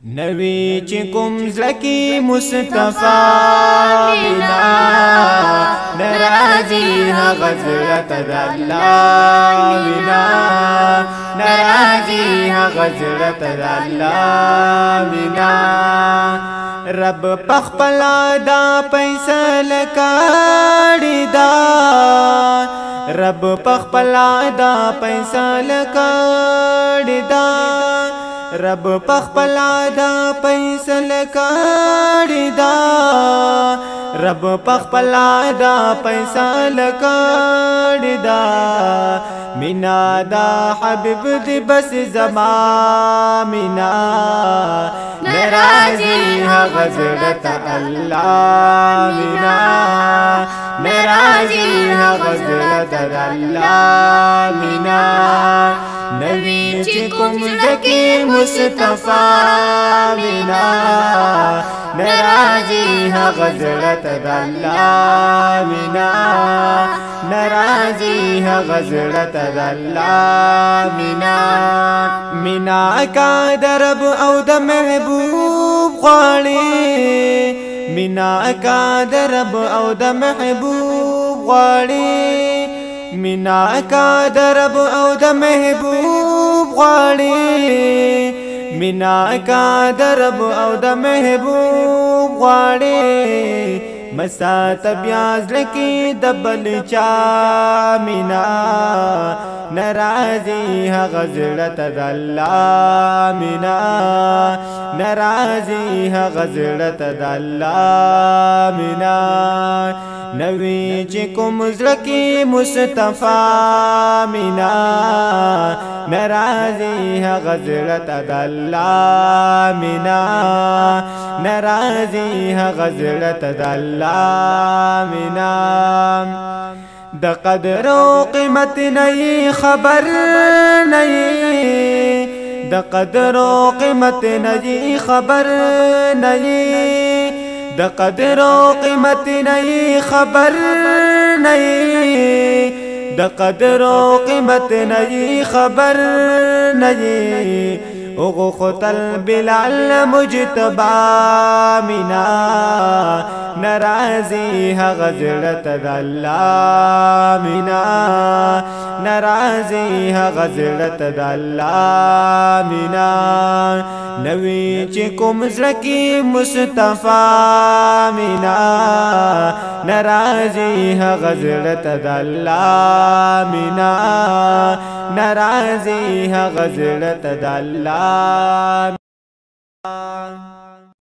نوی چې کوم زلکی مصطفی بنا ناراضی هغه زړه ته د الله بنا ناراضی هغه زړه ته د الله بنا رب پخپلا دا فیصله کړی دا رب پخپلا دا فیصله کړی دا رب پخپلا دا فیصله کړی دا رب پخپلا دا فیصله کړی دا مینا دا حبیب دی بس زما مینا ناراضی هغه زړه ته الله مینا ناراضی هغه زړه ته الله مینا نبی چې کوم زکی مصطفی بنا ناراضی هغه زړه ته د الله مینا ناراضی هغه زړه ته د الله مینا مینا کا درب او د محبوب غواړي مینا کا درب او د محبوب غواړي مینا کا درب او د محبوب غواړي مینا کا درب او د محبوب غواړي مسات بیاز لکی دبل چا مینا ناراضی هغه زړه ته د الله مینا ناراضی هغه زړه ته د الله مینا نوی چې کوم زلکی مصطفی مینا ناراضی هغه زړه ته د الله مینا ناراضی هغه زړه ته د الله مینا د قدر او قیمت نه خبر نه د قدر او قیمت نه خبر نه د قدر او قیمت نه خبر نه د قدر او قیمت نه خبر نه اوغو خطل بلال مجتبا مینا ناراضی هغه زړه ته د الله مینا ناراضی هغه زړه ته د الله مینا نوی چې کوم زړکی مصطفی مینا ناراضی هغه زړه ته د الله مینا ناراضی هغه زړه ته د الله